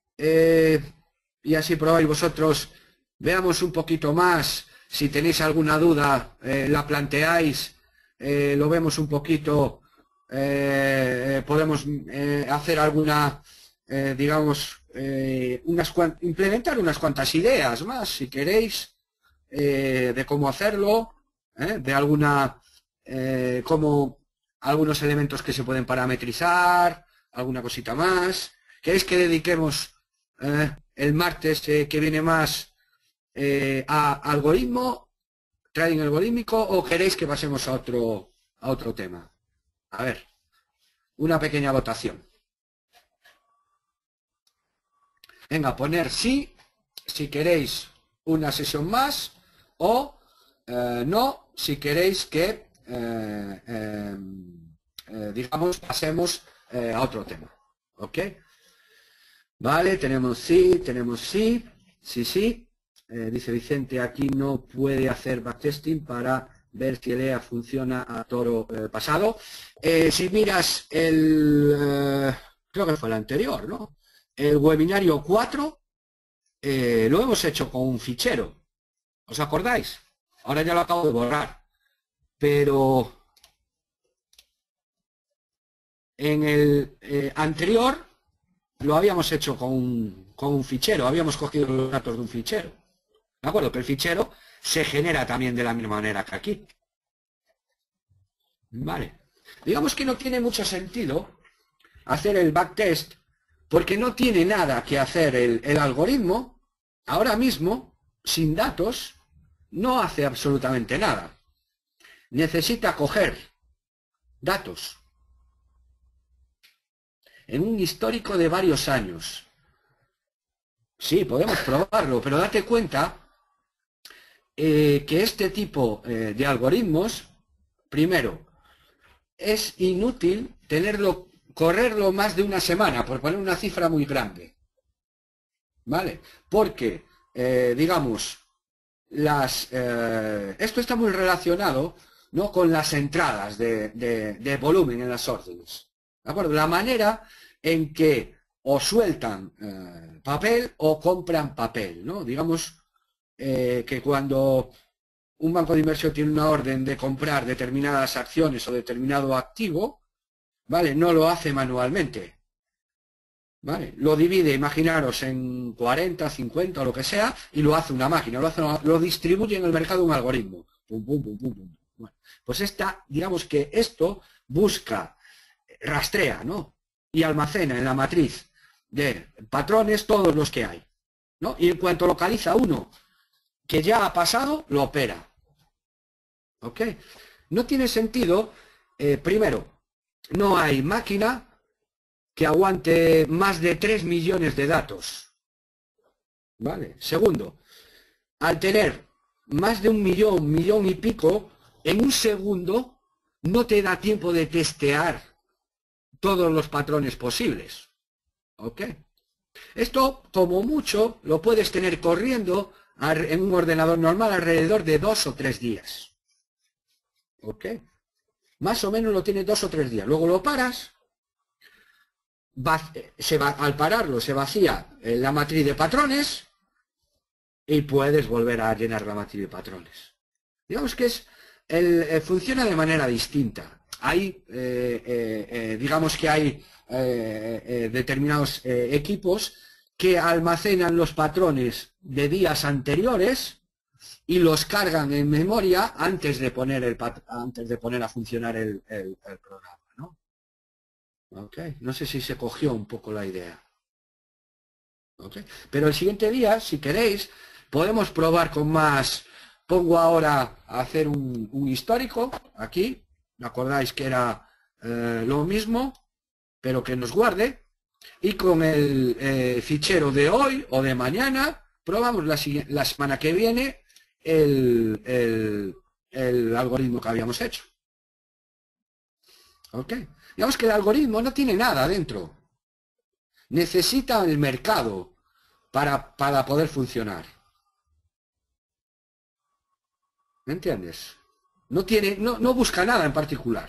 y así probáis vosotros, veamos un poquito más? Si tenéis alguna duda, la planteáis, lo vemos un poquito, podemos hacer alguna, digamos, implementar unas cuantas ideas más, si queréis, de cómo hacerlo, de cómo algunos elementos que se pueden parametrizar, alguna cosita más. ¿Queréis que dediquemos el martes que viene más a algoritmo, trading algorítmico, o queréis que pasemos a otro tema? A ver, una pequeña votación. Venga, poner sí, si queréis una sesión más, o no, si queréis que, digamos, pasemos a otro tema. ¿Ok? Vale, tenemos sí, sí. Dice Vicente, aquí no puede hacer backtesting para ver si el EA funciona a toro pasado. Si miras creo que fue el anterior, ¿no? El webinario 4 lo hemos hecho con un fichero. ¿Os acordáis? Ahora ya lo acabo de borrar. Pero en el anterior lo habíamos hecho con un fichero. Habíamos cogido los datos de un fichero. ¿De acuerdo? Que el fichero se genera también de la misma manera que aquí. Vale. Digamos que no tiene mucho sentido hacer el backtest porque no tiene nada que hacer el algoritmo. Ahora mismo, sin datos, no hace absolutamente nada. Necesita coger datos en un histórico de varios años. Sí, podemos probarlo, pero date cuenta que este tipo de algoritmos, primero, es inútil correrlo más de una semana, por poner una cifra muy grande, ¿vale? Porque, digamos, esto está muy relacionado, ¿no?, con las entradas de volumen en las órdenes, ¿de acuerdo? La manera en que o sueltan papel o compran papel, ¿no? Digamos que cuando un banco de inversión tiene una orden de comprar determinadas acciones o determinado activo, ¿vale?, no lo hace manualmente, ¿vale? Lo divide, imaginaros, en 40, 50 o lo que sea, y lo hace una máquina, lo distribuye en el mercado un algoritmo. Pum, pum, pum, pum, pum. Bueno, pues digamos que esto busca, rastrea, ¿no?, y almacena en la matriz de patrones todos los que hay, ¿no? Y en cuanto localiza uno que ya ha pasado, lo opera. ¿Ok? No tiene sentido, primero, no hay máquina que aguante más de 3 millones de datos. ¿Vale? Segundo, al tener más de 1 millón y pico, en un segundo no te da tiempo de testear todos los patrones posibles. ¿Ok? Esto, como mucho, lo puedes tener corriendo en un ordenador normal alrededor de 2 o 3 días. ¿Ok? Más o menos lo tiene 2 o 3 días. Luego lo paras, al pararlo se vacía la matriz de patrones y puedes volver a llenar la matriz de patrones. Digamos que funciona de manera distinta. Digamos que hay determinados equipos que almacenan los patrones de días anteriores y los cargan en memoria antes de poner a funcionar el programa, ¿no? Okay. No sé si se cogió un poco la idea. Okay. Pero el siguiente día, si queréis, podemos probar con más. Pongo ahora a hacer un histórico aquí. ¿Me acordáis que era lo mismo, pero que nos guarde? Y con el fichero de hoy o de mañana, probamos la semana que viene el algoritmo que habíamos hecho. ¿Ok? Digamos que el algoritmo no tiene nada dentro. Necesita el mercado para poder funcionar. ¿Me entiendes? No busca nada en particular.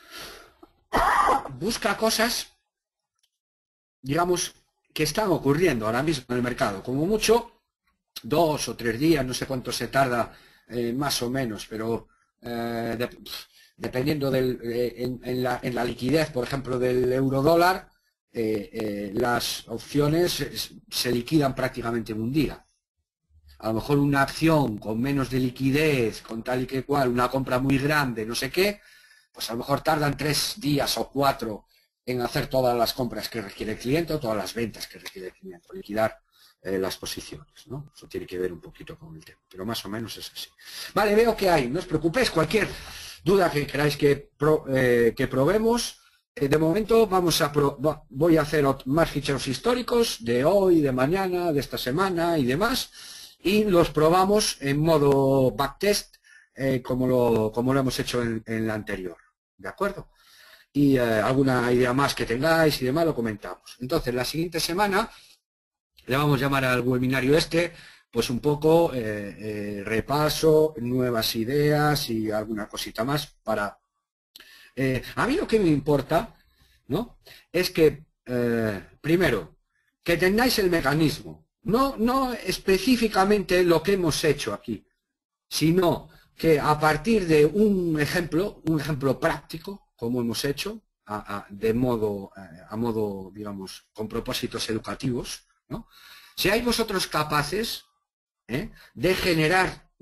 Busca cosas, digamos, que están ocurriendo ahora mismo en el mercado. Como mucho, 2 o 3 días, no sé cuánto se tarda más o menos, pero dependiendo en la liquidez, por ejemplo, del euro-dólar, las opciones se liquidan prácticamente en un día. A lo mejor una acción con menos de liquidez, con tal y que cual, una compra muy grande, no sé qué, pues a lo mejor tardan 3 días o 4 en hacer todas las compras que requiere el cliente o todas las ventas que requiere el cliente, liquidar las posiciones, ¿no? Eso tiene que ver un poquito con el tema, pero más o menos es así. Vale, veo que hay, no os preocupéis, cualquier duda que queráis que probemos. De momento voy a hacer más ficheros históricos de hoy, de mañana, de esta semana y demás, y los probamos en modo backtest como lo hemos hecho en la anterior, ¿de acuerdo? Y alguna idea más que tengáis y demás lo comentamos. Entonces, la siguiente semana le vamos a llamar al webinario pues un poco repaso, nuevas ideas y alguna cosita más para... a mí lo que me importa, ¿no?, es que, primero, que tengáis el mecanismo, no específicamente lo que hemos hecho aquí, sino que a partir de un ejemplo práctico, como hemos hecho, a modo, digamos, con propósitos educativos, ¿no?, seáis vosotros capaces de generar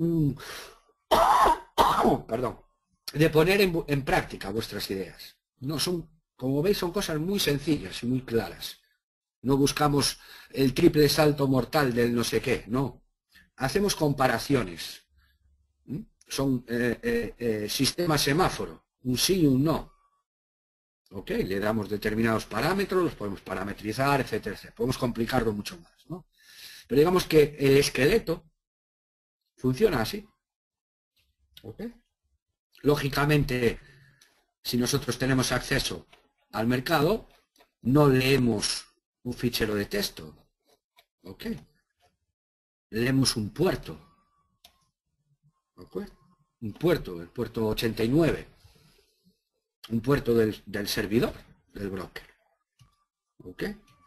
perdón, de poner en práctica vuestras ideas. No son, como veis, son cosas muy sencillas y muy claras. No buscamos el triple salto mortal del no sé qué, no. Hacemos comparaciones. Son sistemas semáforo, un sí y un no. ¿Ok? Le damos determinados parámetros, los podemos parametrizar, etcétera, etcétera. Podemos complicarlo mucho más, ¿no? Pero digamos que el esqueleto Funciona así. ¿Ok? Lógicamente, si nosotros tenemos acceso al mercado, no leemos un fichero de texto. ¿Ok? Leemos un puerto. ¿Ok? Un puerto, el puerto 89. Un puerto del servidor, del broker. ¿Ok?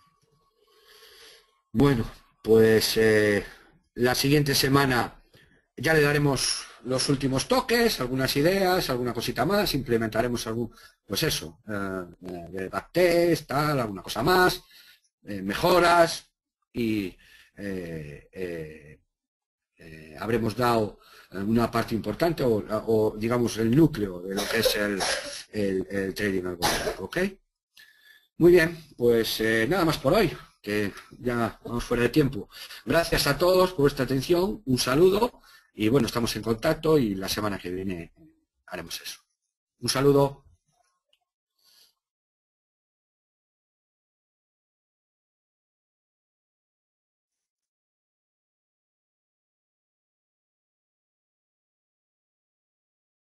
Bueno, pues la siguiente semana ya le daremos los últimos toques, algunas ideas, alguna cosita más, implementaremos algún, pues eso, de backtest, tal, alguna cosa más, mejoras y habremos dado una parte importante o digamos el núcleo de lo que es el trading algorítmico, ¿ok? Muy bien, pues nada más por hoy, que ya vamos fuera de tiempo. Gracias a todos por vuestra atención, un saludo y bueno, estamos en contacto y la semana que viene haremos eso. Un saludo.